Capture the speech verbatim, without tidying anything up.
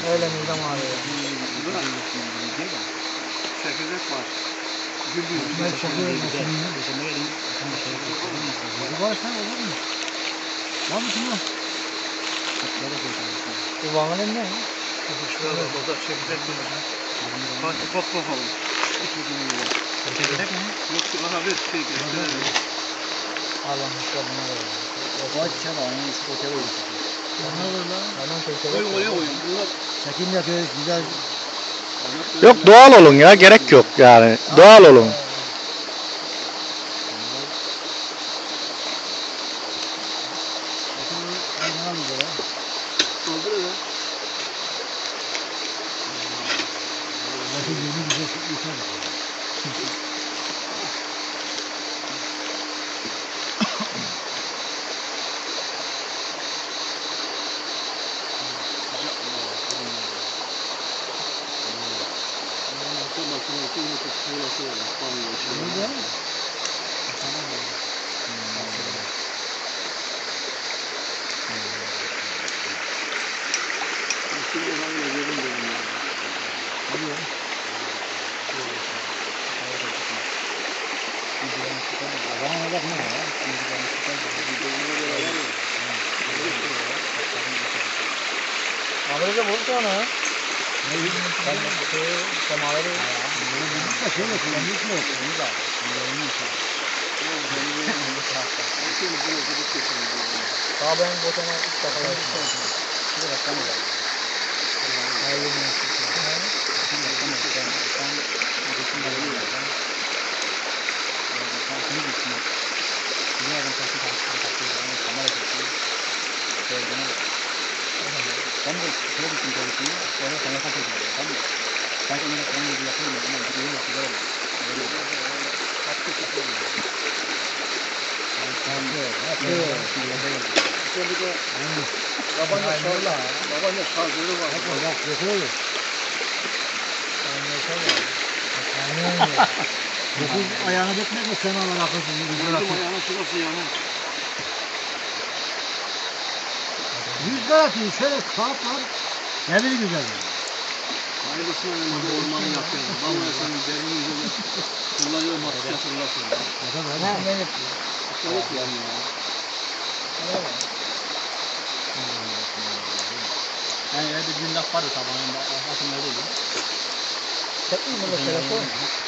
Öyle midem ağrıyor. Çekirdek var. Ben çekiyorum makineyi. Bu var sen olur mu? Var mı şuna? Bu bana ne? Şurada orada çekirdek var. Hadi bak bakalım. Çekirdek mi? Yok şu aha bir şey gösterelim. Allah'ım şu an buna ver. O çaba onun spotu var. Ne olur lan? Hemen Koy çekirdek. oraya koyun. Bunlar Çekim yapıyoruz güzel. Yok doğal olun ya, gerek yok yani. Doğal olun. kaldır ya. Amerika बोलते हो ना नहीं तो हमारे का खेल है नहीं तो नहीं जा कब हम बोलते हैं इसका कलर ये रखा नहीं है ये नहीं Kamu sudah tinggal di sini, orang banyak kan tinggal di sana. Saya ini kamu di sini, mana di sini sudah. Apa sih itu? Kamu, apa? Itu juga. Babanya şarla, babanya şarjörü var. Bak, yapıyor. Dokuz ayağına dökmek mi sen Allah affetsin? Bizim ayağına şurası yanı. Rüzgar atıyor, şöyle kağıt var, ne bileyim güzel. Aynısını önünde ormanı yapıyor. Vallahi senin derin yüzünü kullanıyor, maske hatırlasın. Ne yapıyor? Şöyle kullanıyor ya. Yani öyle bir gün laf vardı sabahında, aslında öyle değil. Çok iyi bu telefon.